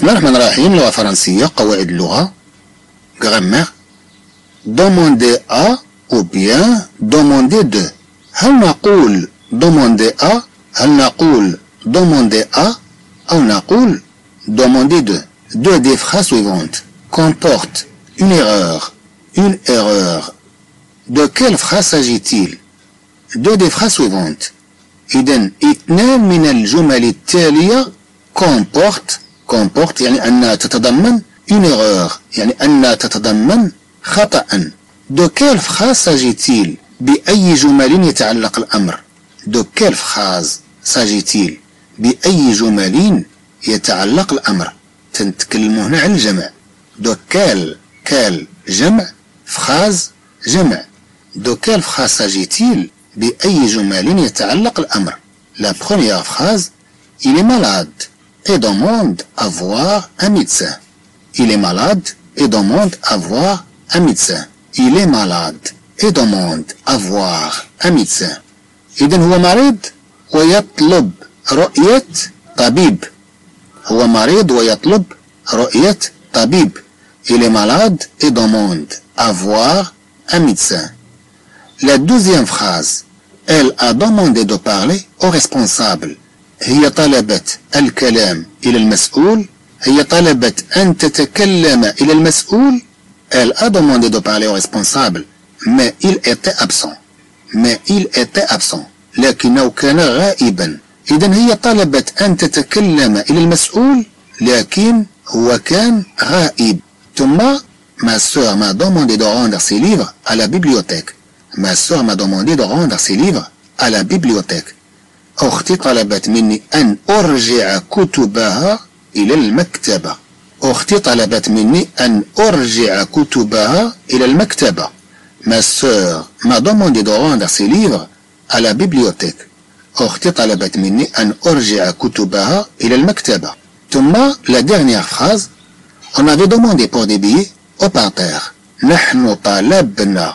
بسم الله الرحمن الرحيم. لغة فرنسية، قواعد اللغة، grammaire. Demander à ou bien demander de. هل نقول demander à؟ هل نقول demander à أو نقول demander de. Deux des phrases suivantes comportent une erreur. Une erreur. De quelle phrase s'agit-il؟ Deux des phrases suivantes. إذن اثنان من الجمل التالية comporte يعني أنها تتضمن une erreur يعني أنها تتضمن خطأ. De quelle phrase s'agit-il؟ بأي جمل يتعلق الأمر؟ De quelle phrase s'agit-il؟ بأي جمل يتعلق الأمر؟ تنتكلم هنا عن الجمع. De quelle جمع، phrase جمع. De quelle phrase s'agit-il؟ بأي جمل يتعلق الأمر؟ La première phrase: il est malade et demande à voir un médecin. Il est malade et demande à voir un médecin. Il est malade et demande à voir un médecin. إذن هو مريض ويطلب رؤية طبيب. هو مريض ويطلب رؤية طبيب. Il est malade et demande à voir un médecin. La deuxième phrase: elle a demandé de parler au responsable. هي طلبت الكلام إلى المسؤول. هي طلبت أن تتكلم إلى المسؤول. Elle a demandé de parler au responsable mais il était absent. لكنه كان غائبا. إذن هي طلبت أن تتكلم إلى المسؤول لكن هو كان غائب. ثم ma sœur m'a demandé de rendre ses livres à la bibliothèque. Ma sœur m'a demandé de rendre ses livres à la bibliothèque. أختي طلبت مني أن أرجع كتبها إلى المكتبة. أختي طلبت مني أن أرجع كتبها إلى المكتبة. Ma sœur m'a demandé de rendre ses livres à la bibliothèque. أختي طلبت مني أن أرجع كتبها إلى المكتبة. ثم la dernière phrase: on avait demandé pour des billets au parterre. نحن طلبنا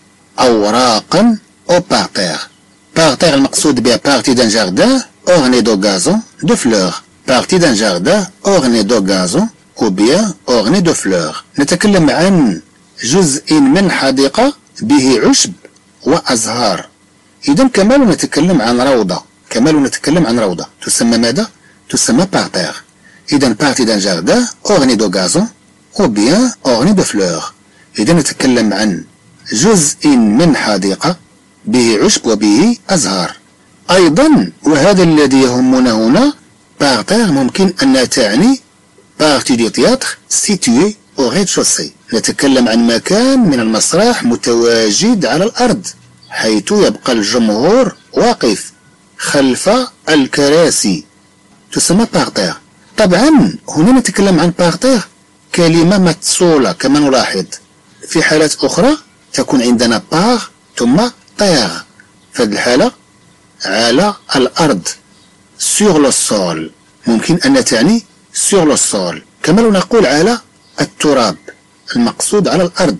أوراقا au parterre. Parterre المقصود بها partie d'un jardin orné de gazon, de fleurs. Partie d'un jardin orné de gazon ou bien orné de fleurs. نتكلم عن جزء من حديقة به عشب وأزهار. إذن كمال نتكلم عن روضة. تسمى ماذا؟ تسمى parterre. إذن partie d'un jardin orné de gazon ou bien orné de fleurs. إذن نتكلم عن جزء من حديقة به عشب وبه أزهار. أيضا وهذا الذي يهمنا هنا parterre ممكن أن تعني partie du théâtre situé au rez-de-chaussée. نتكلم عن مكان من المسرح متواجد على الأرض حيث يبقى الجمهور واقف خلف الكراسي. تسمى parterre. طبعا هنا نتكلم عن parterre كلمة متصولة كما نلاحظ. في حالات أخرى تكون عندنا par ثم terre. في هذه الحالة على الأرض sur le sol ممكن أن تعني sur le sol. كما لو نقول على التراب المقصود على الأرض.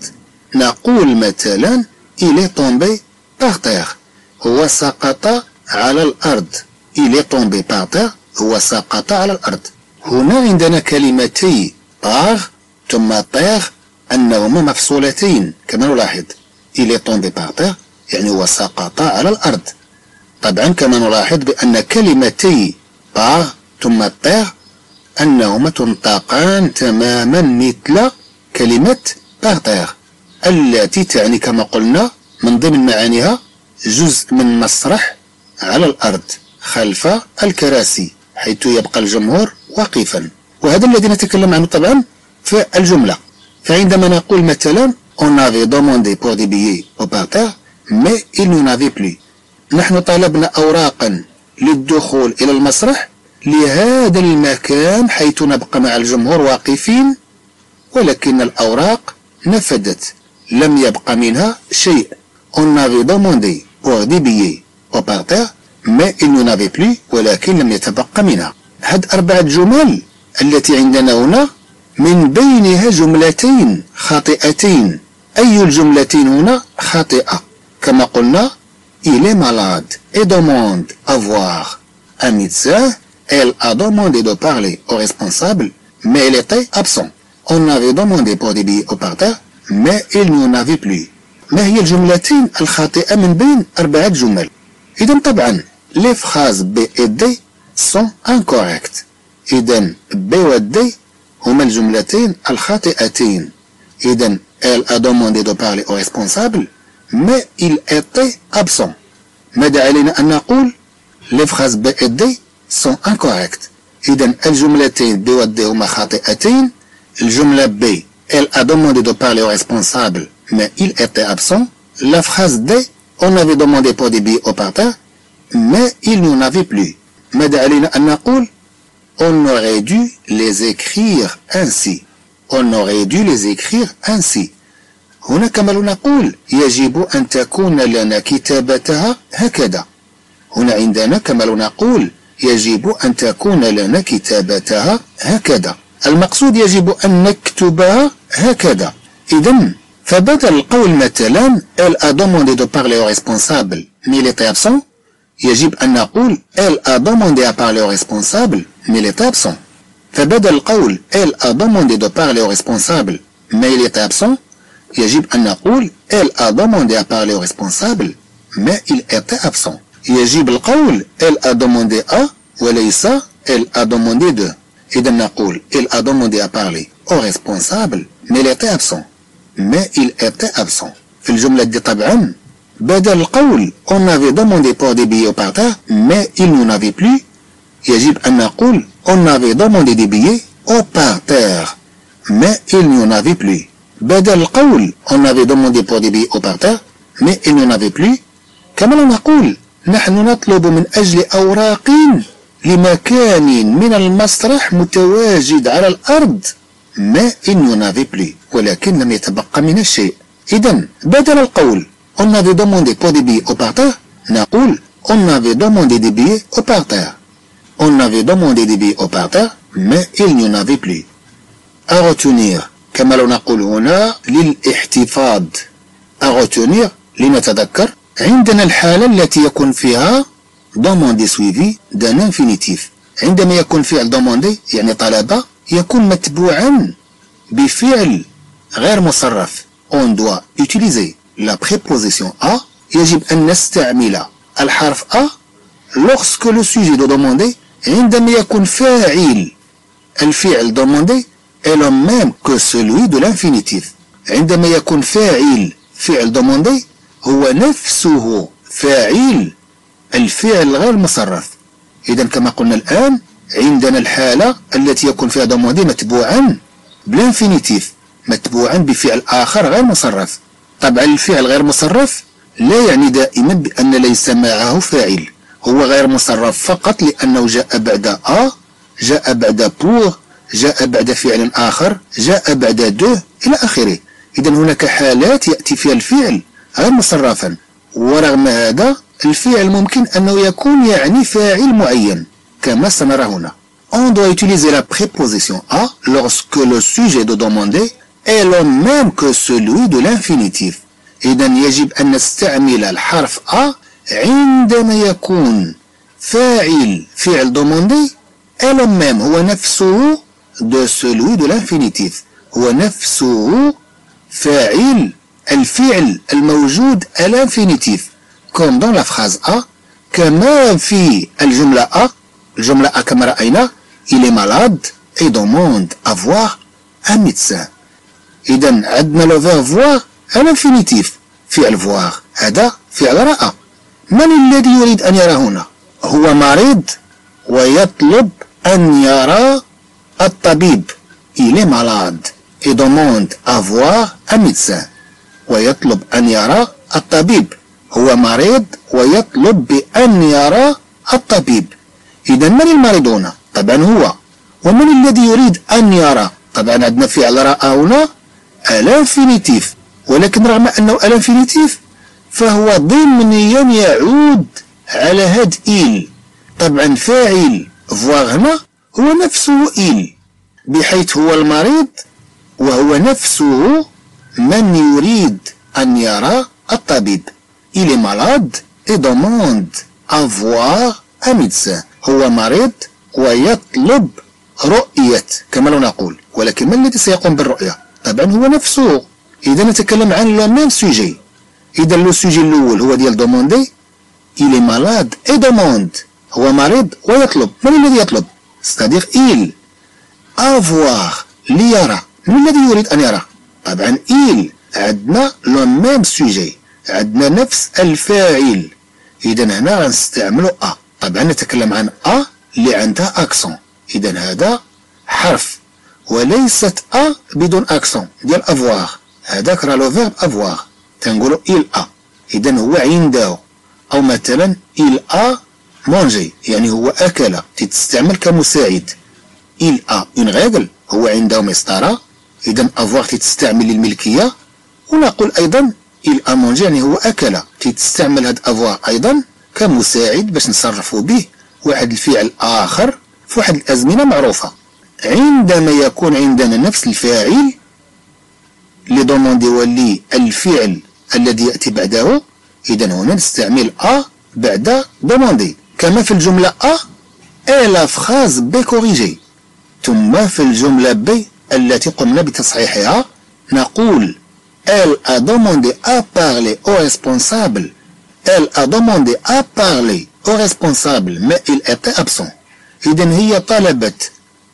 نقول مثلا il est tombé par terre. هو سقط على الأرض. il est tombé par terre. هو سقط على الأرض. هنا عندنا كلمتي par ثم terre أنهما مفصولتين كما نلاحظ. il est tombé par terre يعني هو سقط على الأرض. طبعا كما نلاحظ بأن كلمتي par ثم terre أنهما تنطقان تماما مثل كلمة par terre التي تعني كما قلنا من ضمن معانيها جزء من مسرح على الأرض خلف الكراسي حيث يبقى الجمهور واقفا. وهذا الذي نتكلم عنه طبعا في الجملة. فعندما نقول مثلا on avait demandé pour des billets au parterre mais il n'en avait plus. نحن طلبنا أوراقا للدخول إلى المسرح لهذا المكان حيث نبقى مع الجمهور واقفين ولكن الأوراق نفدت لم يبقى منها شيء. on avait demandé pour des billets au parterre mais il n'en avait plus ولكن لم يتبقى منها. هاد 4 جمل التي عندنا هنا من بينها جملتين خاطئتين. أي الجملتين هنا خاطئة؟ كما قلنا il est malade et demande à voir un médecin. Elle a demandé de parler au responsable mais il était absent. On avait demandé pour des billets au parterre mais il n'y en avait plus. ما هي الجملتين الخاطئة من بين 4 جمل؟ إذا طبعا les phrases B et D sont incorrectes. إذا B و D هما الجملتين الخاطئتين. إذا elle a demandé de parler au responsable mais il était absent. ماذا علينا أن نقول؟ les phrases B et D sont incorrectes. إذا الجملتين B و D هما خاطئتين. الجملة B elle a demandé de parler au responsable mais il était absent. La phrase D on avait demandé pour des billets au parterre mais il n'y en avait plus. ماذا علينا أن نقول؟ on aurait dû les écrire ainsi. On aurait dû les écrire ainsi. هنا كما نقول يجب أن تكون لنا كتابتها هكذا. هنا عندنا كما نقول يجب أن تكون لنا كتابتها هكذا. المقصود يجب أن نكتبها هكذا. إذن فبدل القول مثلا elle a demandé de parler au responsable mais il était absent يجب أن نقول elle a demandé à parler au responsable mais il était absent. فبدل القول elle a demandé de parler au responsable mais il était absent يجب أن نقول elle a demandé à parler au responsable mais il était absent. يجب القول elle a demandé à وليس elle a demandé de. إذا نقول il a demandé à parler au responsable mais il était absent mais il était absent. في الجملة دي طبعا بدل القول on avait demandé pour des billets au parterre mais il n'y en avait plus يجب أن نقول on avait demandé des billets au parterre mais il n'y en avait plus. بدل القول on avait demandé pour des billets au parterre mais il n'y en avait plus. كما نقول نحن نطلب من أجل أوراق لمكان من المسرح متواجد على الأرض mais il n'y en avait plus ولكن لم يتبقى من الشيء. إذن بدل القول on avait demandé pour des billets au parterre نقول on avait demandé des billets au parterre. On avait demandé des billets au parterre mais il n'y en avait plus. à retenir كما نقول هنا للاحتفاظ. à retenir لنتذكر عندنا الحالة التي يكون فيها demandé suivi d'un infinitif. عندما يكون فعل demandé يعني طلب يكون متبوعا بفعل غير مصرف. on doit utiliser la préposition à. يجب أن نستعمل الحرف à lorsque le sujet de demander عندما يكون فاعل الفعل demandé est le même que celui de l'infinitif. عندما يكون فاعل فعل demandé هو نفسه فاعل الفعل غير مصرف. إذا كما قلنا الآن عندنا الحالة التي يكون فيها demandé متبوعا بالانفينيتيف متبوعا بفعل آخر غير مصرف. طبعا الفعل غير مصرف لا يعني دائما بأن ليس معه فاعل. هو غير مصرف فقط لأنه جاء بعد أ جاء بعد بور جاء بعد فعل آخر جاء بعد دو إلى آخره. إذا هناك حالات يأتي فيها الفعل غير مصرفا ورغم هذا الفعل ممكن أنه يكون يعني فاعل معين كما سنرى هنا. On doit utiliser la préposition à lorsque le sujet de demander est le même que celui de l'infinitif. إذا يجب أن نستعمل الحرف à عندما يكون فاعل فعل demander est le même هو نفسه de celui de l'infinitif. هو نفسه فاعل الفعل الموجود à l'infinitif comme dans la phrase à كما في الجملة à. الجملة à كما رأينا il est malade et demande à voir un médecin. إذا عندنا le verbe voir à l'infinitif فعل voir هذا فعل رأى. من الذي يريد أن يرى هنا؟ هو مريض ويطلب أن يرى الطبيب. il est malade et demande à voir un médecin. ويطلب أن يرى الطبيب. هو مريض ويطلب بأن يرى الطبيب. إذا من المريض هنا؟ طبعا هو. ومن الذي يريد أن يرى؟ طبعا عندنا فعل رأى هنا الانفينيتيف ولكن رغم أنه الانفينيتيف فهو ضمنيا يعود على هاد إيل. طبعا فاعل فواغ هنا هو نفسه إيل بحيث هو المريض وهو نفسه من يريد أن يرى الطبيب. il est malade et demande à voir un médecin. هو مريض ويطلب رؤية كما لو نقول، ولكن من الذي سيقوم بالرؤية؟ طبعا هو نفسه. إذا نتكلم عن لو ميم سوجي. إذا لو سوجي الأول هو ديال دوموندي، إلي مالاد إي دوموند، هو مريض ويطلب. من الذي يطلب؟ ستادير إيل افوار ليرى. من الذي يريد أن يرى؟ طبعا إيل. عندنا لو ميم سوجي، عندنا نفس الفاعل. إذا هنا غنستعملو أ. طبعا نتكلم عن أ اللي عندها أكسون. إذا هذا حرف، وليست أ بدون أكسون ديال افوار. هذاك راه لو فيرب افوار، تنقولو إل أ. إذا هو عنده، أو مثلا إل أ مونجي، يعني هو أكل، تستعمل كمساعد. إل أ اون ريغل، هو عنده مسطرة. إذا افوار تستعمل للملكية. ونقول أيضا إل أ مونجي يعني هو أكل، تستعمل هاد افوار أيضا كمساعد باش نصرفوا به واحد الفعل آخر في واحد الأزمنة معروفة. عندما يكون عندنا نفس الفاعل لي دوموندي ولي الفعل الذي يأتي بعده، إذا هنا نستعمل أ بعد دوموندي، كما في الجملة أ et la phrase B corrigée. ثم في الجملة B التي قمنا بتصحيحها نقول elle a demandé à parler au responsable. Elle a demandé à parler au responsable mais il était absent. إذن هي طلبت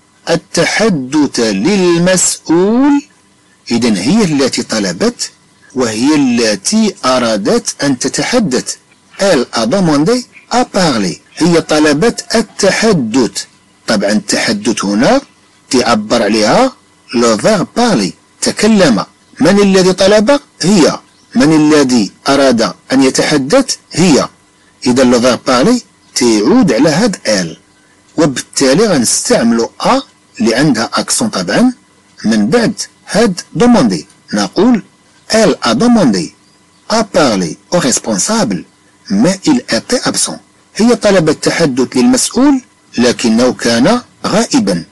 التحدث للمسؤول. إذن هي التي طلبت وهي التي أرادت أن تتحدث. Elle a demandé à parler. هي طلبت التحدث. طبعا التحدث هنا تعبر عليها le verbe parler، تكلم. من الذي طلب؟ هي. من الذي أراد أن يتحدث؟ هي. إذا le verbe parler تعود على هاد elle، وبالتالي غنستعملو أ اللي عندها أكسون طبعا من بعد هاد دوموندي. نقول elle a demandé à parler au responsable mais il était absent. هي طلبت التحدث للمسؤول لكنه كان غائبا.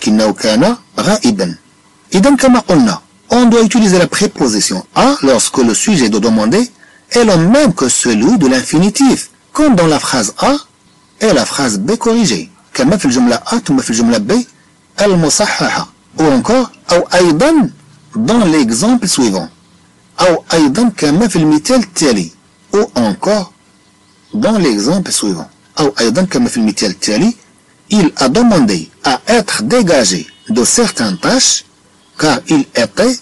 إذا كما قلنا on doit utiliser la préposition à lorsque le sujet de demander est le même que celui de l'infinitif, comme dans la phrase A et la phrase B corrigée، كما في الجملة A ثم في الجملة B المصححة. ou encore أو أيضا dans l'exemple suivant، أو أيضا كما في المثال التالي. ou encore dans l'exemple suivant، أو أيضا كما في المثال التالي. il a demandé à être dégagé de certaines tâches car il était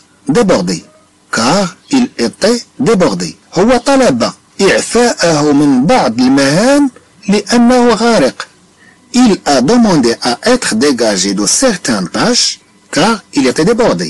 débordé. هو طلب إعفاءه من بعض المهام لأنه غارق. il a demandé à être dégagé de certaines tâches car il était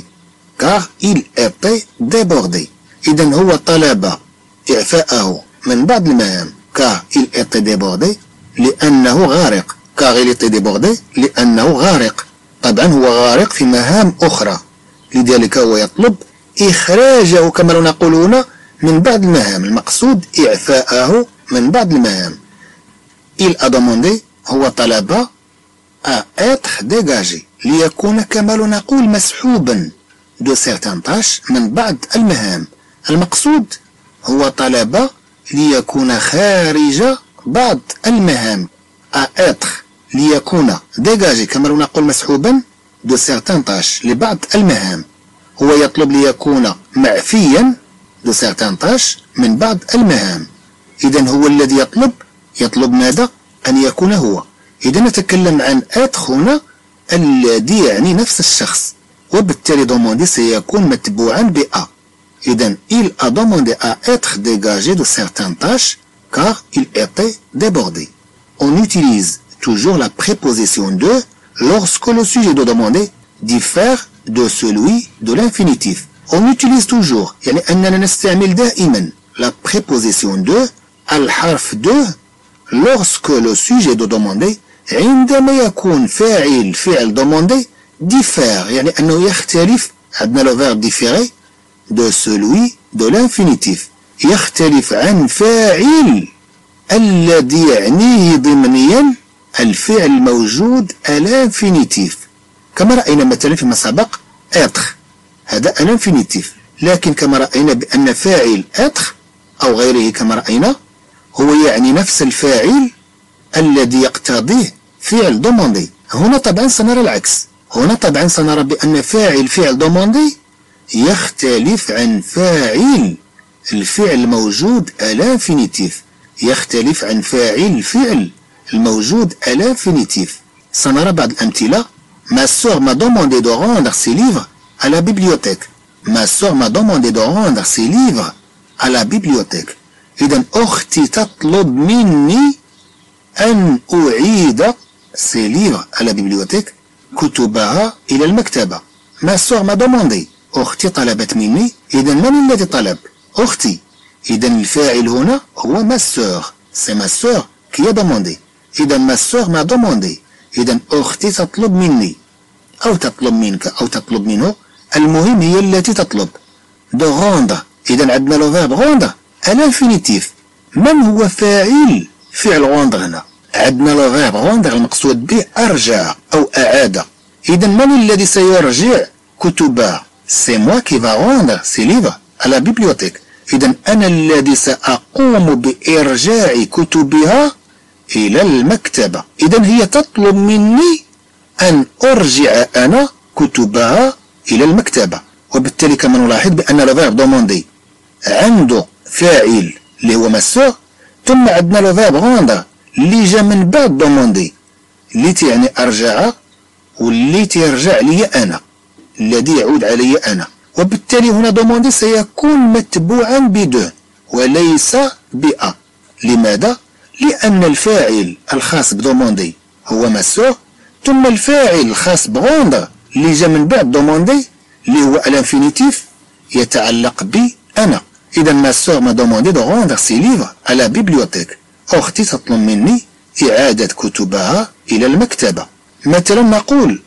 débordé. إذا هو طلب إعفاءه من بعض المهام car il était débordé لأنه غارق. car il était débordé لأنه غارق. طبعا هو غارق في مهام أخرى، لذلك هو يطلب إخراجه كما نقولون من بعض المهام. المقصود إعفاءه من بعض المهام. il a demandé هو طلب à être dégagé ليكون كما نقول مسحوبا de certaines tâches من بعض المهام. المقصود هو طلب ليكون خارج بعض المهام. à être ليكون dégagé كما نقول مسحوبا de certaines tâches لبعض المهام. هو يطلب ليكون معفيا de certaines tâches من بعض المهام. إذا هو الذي يطلب ماذا؟ أن يكون هو. إذا نتكلم عن être هنا الذي يعني نفس الشخص، وبالتالي demandé سيكون متبوعا ب a. إذا il a demandé à être dégagé de certaines tâches car il était débordé. On utilise toujours la préposition de lorsque le sujet de demander diffère de celui de l'infinitif. On utilise toujours يعني أننا نستعمل دائما la préposition de الحرف de lorsque le sujet de demander عندما يكون فاعل demander diffère يعني أنه يختلف. عندنا le verbe différer de celui de l'infinitif، يختلف عن فاعل الذي يعنيه ضمنيا الفعل الموجود الانفينيتيف. كما رأينا مثلا فيما سبق être هذا الانفينيتيف، لكن كما رأينا بأن فاعل être أو غيره كما رأينا هو يعني نفس الفاعل الذي يقتضيه فعل demander. هنا طبعا سنرى العكس. هنا طبعا سنرى بأن فاعل فعل دوموندي يختلف عن فاعل الفعل الموجود à l'infinitif. يختلف عن فاعل الفعل الموجود à l'infinitif. سنرى بعض الأمثلة. Ma sœur m'a demandé de rendre ses livres à la bibliothèque. Ma sœur m'a demandé de rendre ses livres à la bibliothèque. إذن أختي تطلب مني أن أعيد ses livres à la bibliothèque. كتبها إلى المكتبة. Ma sœur m'a demandé. أختي طلبت مني. إذن من الذي طلب؟ أختي. إذن الفاعل هنا هو ma sœur. C'est ma sœur qui a demandé. إذن ma sœur m'a demandé. إذن أختي تطلب مني أو تطلب منك أو تطلب منه. المهم هي التي تطلب. de rendre. إذن عندنا لو فيرب rendre à l'infinitif. من هو فاعل فعل rendre هنا؟ عندنا لو فيرب rendre المقصود به أرجع أو أعاد. إذن من الذي سيرجع كتبها؟ c'est moi qui va rendre ces livres à la bibliothèque. إذن أنا الذي سأقوم بإرجاع كتبها إلى المكتبة. إذن هي تطلب مني أن أرجع أنا كتبها إلى المكتبة. وبالتالي كما نلاحظ بأن لو فيرب دوموندي عنده فاعل اللي هو مسور، ثم عندنا لو فيرب روندر اللي جا من بعد دوموندي اللي تعني أرجع واللي تيرجع لي أنا، الذي يعود علي أنا. وبالتالي هنا دوموندي سيكون متبوعا بدو وليس بأ. لماذا؟ لأن الفاعل الخاص بدوموندي هو مسور، ثم الفاعل الخاص بغوندر اللي جا من بعد دوموندي اللي هو الانفينيتيف يتعلق بي أنا. إذا مسور ما دوموندي دو غوندر سي ليفر على بيبليوتيك. أختي تطلب مني إعادة كتبها إلى المكتبة. مثلا نقول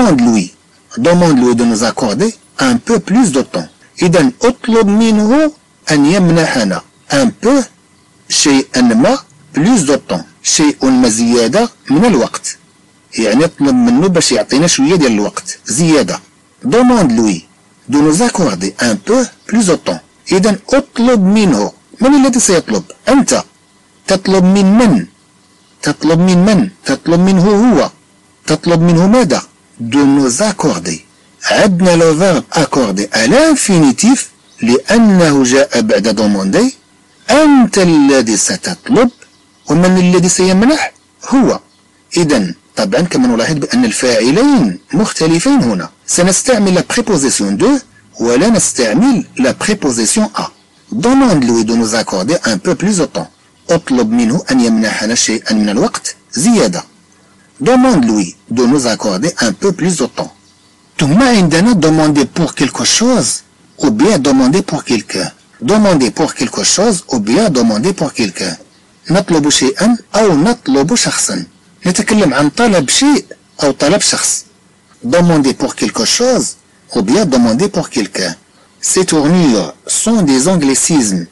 demande lui de nous accorder un peu plus de temps. إذا أطلب منه أن يمنحنا un peu شيئا ما plus de temps، شيء ما زيادة من الوقت، يعني اطلب منه باش يعطينا شوية ديال الوقت زيادة. demande lui de nous accorder un peu plus de temps. إذا أطلب منه. من الذي سيطلب؟ أنت. تطلب من من؟ تطلب من من؟ تطلب منه هو. تطلب منه ماذا؟ de nous accorder. عندنا لو فيرب accorder à l'infinitif لأنه جاء بعد demander. أنت الذي ستطلب ومن الذي سيمنح؟ هو. إذا طبعا كما نلاحظ بأن الفاعلين مختلفين هنا. سنستعمل la préposition de ولا نستعمل la préposition à. demande-lui de nous accorder un peu plus de temps. اطلب منه أن يمنحنا شيئا من الوقت زيادة. demande-lui de nous accorder un peu plus de temps. ثم عندنا demander pour quelque chose ou bien demander pour quelqu'un. demander pour quelque chose ou bien demander pour quelqu'un. نطلب شيئا أو نطلب شخصا. نتكلم عن طلب شيء أو طلب شخص. demander pour quelque chose ou bien demander pour quelqu'un. Ces tournures sont des anglicismes.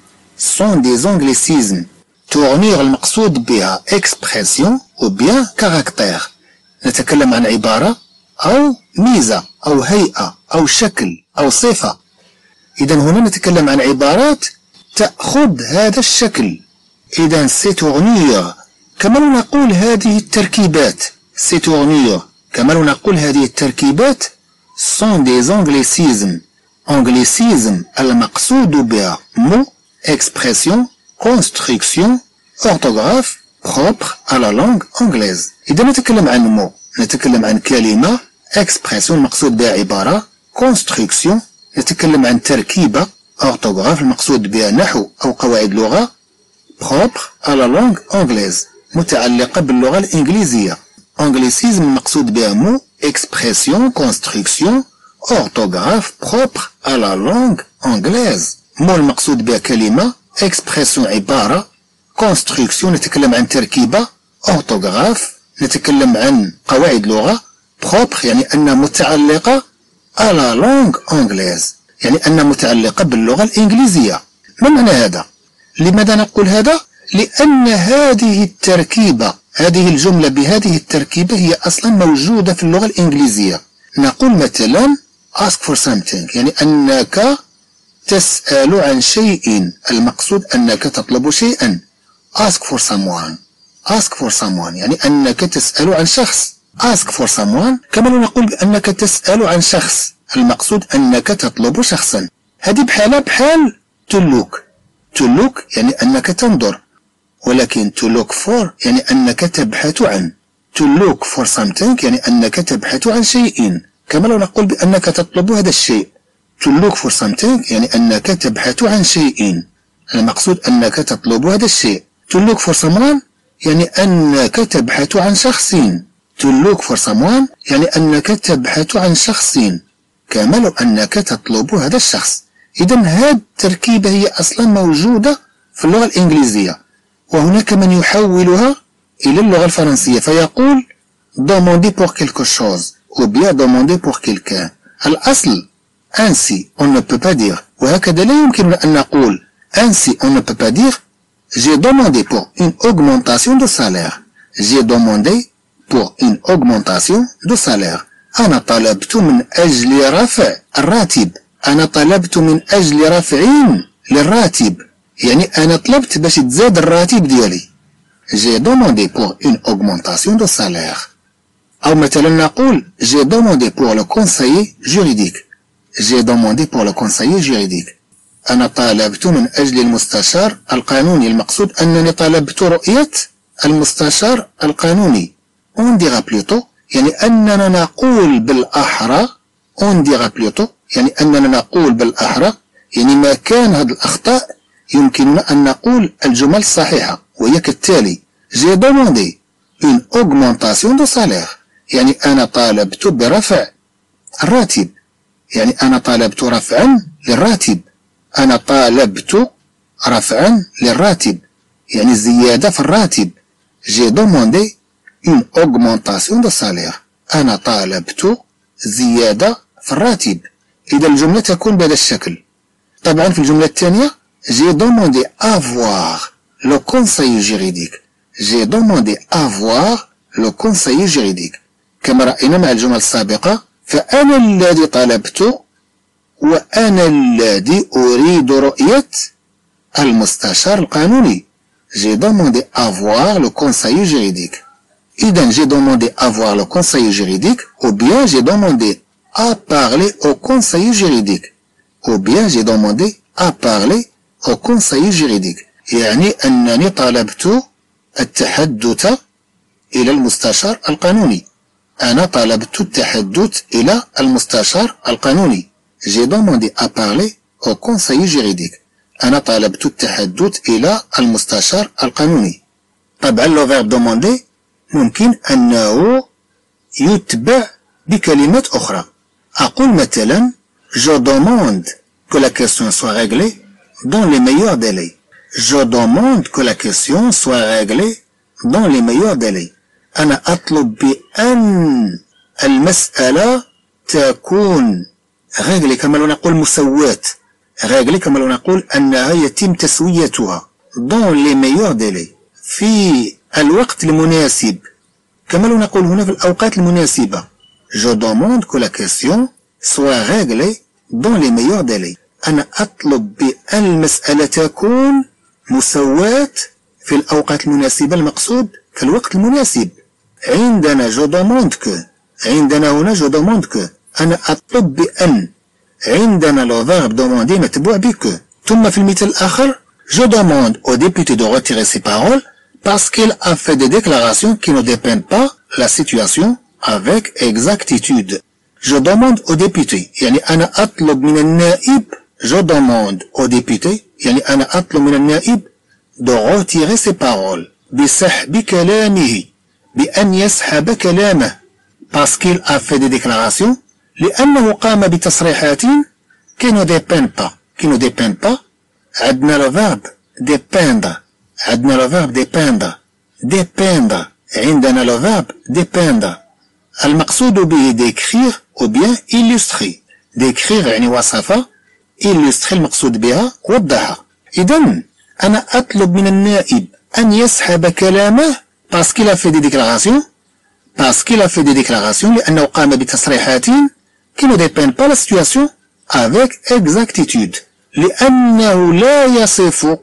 tournure المقصود بها expression ou bien caractère. نتكلم عن عبارة أو ميزة أو هيئة أو شكل أو صفة. إذا هنا نتكلم عن عبارات تأخذ هذا الشكل. إذا ces tournures كما نقول هذه التركيبات. ces tournures كما نقول هذه التركيبات sont des anglicismes. anglicisme المقصود بها mot expression construction orthographe propre à la langue anglaise. إذا نتكلم عن مو نتكلم عن كلمة expression المقصود بها عبارة construction نتكلم عن تركيبة orthographe المقصود بها نحو أو قواعد لغة propre à la langue anglaise متعلقة باللغة الإنجليزية. anglicisme المقصود بها مو expression construction orthographe propre à la langue anglaise. مو المقصود بها كلمة expression عبارة construction نتكلم عن تركيبة orthographe نتكلم عن قواعد لغة propre يعني أنها متعلقة à la langue anglaise يعني أنها متعلقة باللغة الإنجليزية. ما معنى هذا؟ لماذا نقول هذا؟ لأن هذه التركيبة هذه الجملة بهذه التركيبة هي أصلا موجودة في اللغة الإنجليزية. نقول مثلا ask for something يعني أنك تسأل عن شيء المقصود أنك تطلب شيئا. ask for someone يعني أنك تسأل عن شخص. ask for someone كما لو نقول بأنك تسأل عن شخص، المقصود أنك تطلب شخصا. هذه بحال to look. to look يعني أنك تنظر، ولكن to look for يعني أنك تبحث عن. to look for something يعني أنك تبحث عن شيء، كما لو نقول بأنك تطلب هذا الشيء. to look for something يعني أنك تبحث عن شيء، المقصود أنك تطلب هذا الشيء. to look for someone يعني أنك تبحث عن شخص. to look for someone يعني أنك تبحث عن شخص، كما لو أنك تطلب هذا الشخص. إذن هذه التركيبة هي أصلا موجودة في اللغة الإنجليزية، وهناك من يحولها إلى اللغة الفرنسية فيقول demander pour quelque chose ou bien demander pour quelqu'un. الأصل ainsi on ne peut pas dire، وهكذا لا يمكننا أن نقول ainsi on ne peut pas dire j'ai demandé pour une augmentation de salaire. j'ai demandé pour une augmentation de salaire. أنا طلبت من أجل رفع الراتب. أنا طلبت من أجل رفع للراتب، يعني أنا طلبت باش تزاد الراتب ديالي. j'ai demandé pour une augmentation de salaire. أو مثلا نقول j'ai demandé pour le conseiller juridique. j'ai demandé pour le conseiller juridique. أنا طالبت من أجل المستشار القانوني، المقصود أنني طلبت رؤية المستشار القانوني. on dira plutôt يعني أننا نقول بالأحرى on dira plutôt يعني أننا نقول بالأحرى، يعني ما كان هذه الأخطاء يمكننا أن نقول الجمل الصحيحة، وهي كالتالي j'ai demandé une augmentation de salaire يعني أنا طالبت برفع الراتب، يعني أنا طالبت رفعا للراتب. أنا طالبت رفعا للراتب يعني زيادة في الراتب. j'ai demandé une augmentation de salaire أنا طالبت زيادة في الراتب. إذا الجملة تكون بهذا الشكل. طبعا في الجملة الثانية j'ai demandé à voir le conseiller juridique. j'ai demandé à voir le conseiller juridique. كما رأينا مع الجمل السابقة فأنا الذي طلبت وأنا الذي أريد رؤية المستشار القانوني. j'ai demandé à voir le conseiller juridique. إذن j'ai demandé à voir le conseiller juridique ou bien j'ai demandé à parler au conseiller juridique ou bien j'ai demandé à parler au conseiller juridique، يعني أنني طلبت التحدث إلى المستشار القانوني. أنا طلبت التحدث إلى المستشار القانوني. j'ai demandé à parler au conseiller juridique. أنا طلبت التحدث إلى المستشار القانوني. طبعا لو verbe demander ممكن أنه يتبع بكلمات أخرى. أقول مثلا je demande que la question soit réglée dans les meilleurs délais. je demande que la question soit réglée dans les meilleurs délais. أنا أطلب بأن المسألة تكون réglée كما لو نقول مسوّاة. réglée كما لو نقول أنها يتم تسويتها dans les meilleurs délais في الوقت المناسب، كما لو نقول هنا في الأوقات المناسبة. je demande que la question soit réglée dans les meilleurs délais. أنا أطلب بأن المسألة تكون مسوّاة في الأوقات المناسبة، المقصود في الوقت المناسب. عندنا je demande que، عندنا هنا je demande que أنا أطلب بأن، عندنا le verbe demander متبوع بك. ثم في المثال الآخر je demande au député de retirer ses paroles parce qu'il a fait des déclarations qui ne dépeignent pas la situation avec exactitude. je demande au député يعني أنا أطلب من النائب، je demande au député يعني أنا أطلب من النائب de retirer ses paroles بسحب كلامه، بأن يسحب كلامه parce qu'il a fait des déclarations لأنه قام بتصريحات qui ne dépeignent pas. qui ne dépeignent pas عندنا le verbe dépendre، عندنا le verbe dépendre. dépendre عندنا le verbe dépendre المقصود به d'écrire ou bien illustrer. d'écrire يعني وصفة، illustrer المقصود بها وضحها. إذن أنا أطلب من النائب أن يسحب كلامه parce qu'il a fait des déclarations، parce qu'il a fait des déclarations لأنه قام بتصريحات qui ne dépeignent pas la situation avec exactitude، لأنه لا يصف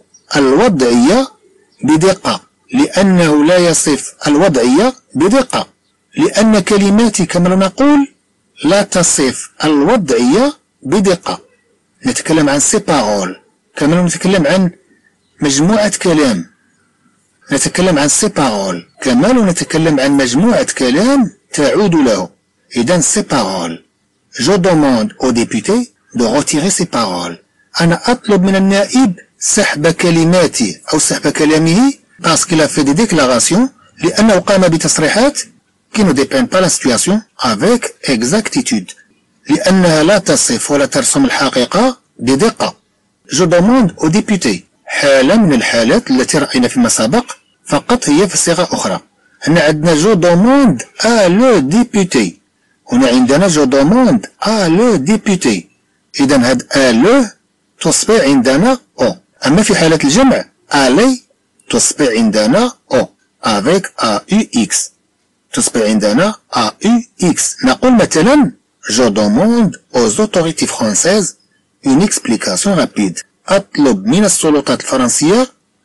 الوضعية بدقة. لأنه لا يصف الوضعية بدقة، لأن كلماتي كما نقول لا تصف الوضعية بدقة. نتكلم عن سي بارول كما نتكلم عن مجموعة كلام. نتكلم عن سي بارول كما نتكلم عن مجموعة كلام تعود له. إذن سي بارول. Je demande au député de retirer ses paroles. أنا أطلب من النائب سحب كلماتي أو سحب كلامه parce qu'il a fait des déclarations لأنه قام بتصريحات qui ne dépeignent pas la situation avec exactitude. لأنها لا تصف ولا ترسم الحقيقة بدقة. Je demande au député. حالة من الحالات التي رأينا فيما سبق فقط هي في صيغة أخرى. هنا عندنا je demande à le député. هنا عندنا je demande à le député. إذا هاد à le تصبح عندنا او. أما في حالة الجمع aller تصبح عندنا او avec AUX. تصبح عندنا AUX. نقول مثلا je demande aux autorités françaises une explication rapide. أطلب من السلطات الفرنسية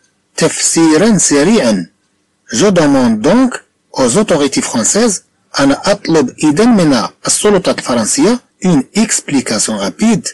تفسيرا سريعا. Je demande donc aux autorités françaises. أنا أطلب إذن من السلطات الفرنسية une explication rapide.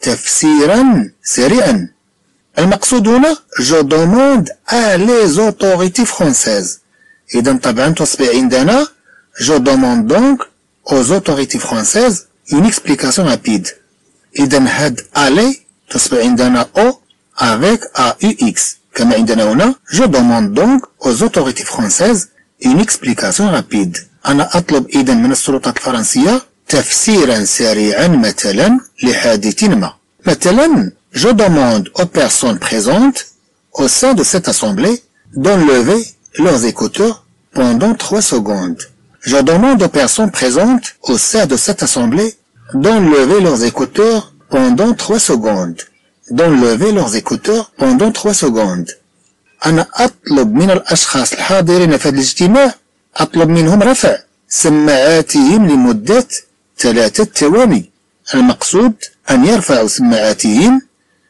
تفسيرا سريعا. المقصود هنا je demande à les autorités françaises. إذن طبعا تصبح عندنا je demande donc aux autorités françaises une explication rapide. إذن هاد aller تصبح عندنا O avec AUX. كما عندنا هنا je demande donc aux autorités françaises une explication rapide. أنا أطلب إذن من السلطات الفرنسية تفسيرا سريعا مثلا لحادث ما. مثلا je demande aux personnes présentes au sein de cette assemblée d'enlever leurs écouteurs pendant 3 secondes. Je demande aux personnes présentes au sein de cette assemblée d'enlever leurs écouteurs pendant 3 secondes. D'enlever leurs écouteurs pendant 3 secondes. أنا أطلب من الأشخاص الحاضرين في هذا الاجتماع أطلب منهم رفع سماعاتهم لمدة 3 ثواني. المقصود أن يرفعوا سماعاتهم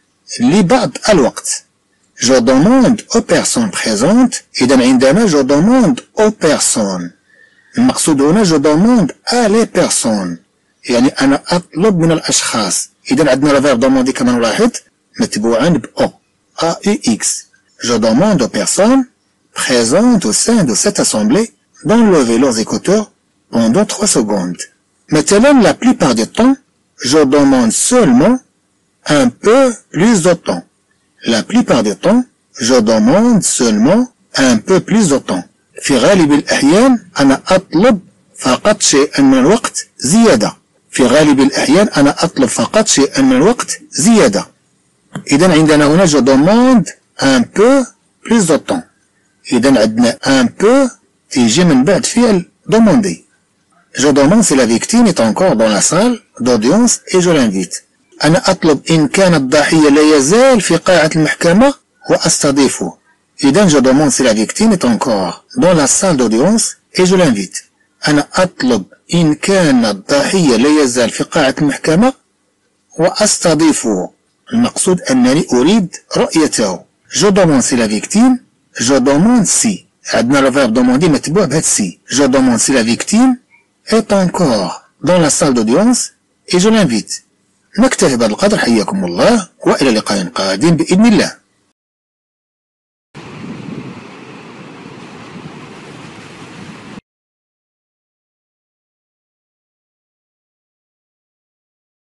لبعض الوقت. Je demande aux personnes présentes. إذن عندنا je demande aux personnes. المقصود هنا je demande à les personnes. يعني أنا أطلب من الأشخاص. إذن عندنا الفيرب demander كما نلاحظ متبوعا ب O AUX. Je demande aux personnes présentes au sein de cette assemblée d'enlever leurs écouteurs pendant 3 secondes. Maintenant, la plupart du temps, je demande seulement un peu plus de temps. La plupart du temps, je demande seulement un peu plus de temps. في غالب الأحيان أنا أطلب فقط شيئا من الوقت زيادة. في غالب الأحيان أنا أطلب فقط شيئا من الوقت زيادة. إذن عندنا هنا je demande un peu plus de temps. إذن عندنا un peu تيجي من بعد فعل demander. Je demande si la victime est encore dans la salle d'audience et je l'invite. أنا أطلب إن كان الضحية لا يزال في قاعة المحكمة وأستضيفه. إذن je demande si la victime est encore dans la salle d'audience et je l'invite. أنا أطلب إن كان الضحية لا يزال في قاعة المحكمة وأستضيفه. المقصود أنني أريد رؤيته. Je demande si la victime. Je demande si. عندنا le verbe demander متبوع بهاد si. Je demande si la victime est encore dans la salle d'audience et je l'invite. نكتفي بهذا القدر. حياكم الله وإلى لقاء قادم بإذن الله.